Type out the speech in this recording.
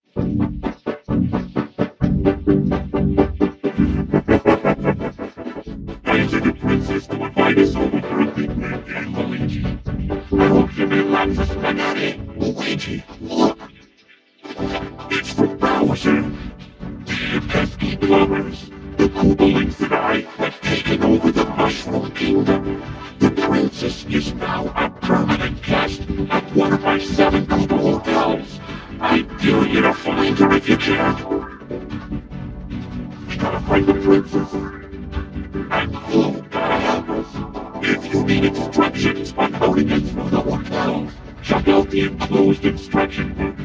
Raising the princess to invite us over for a picnic in Luigi. I hope you may like the spaghetti. Luigi, look. It's the Bowser. Dear pesky plumbers, the Koopalings and I have taken over the Mushroom Kingdom. The princess is now a permanent guest at one of my 7 Koopa hotels. I dare you to find her if you can. We gotta find the princess. And you gotta help us. If you need instructions on how to get through the hotel, check out the enclosed instruction book.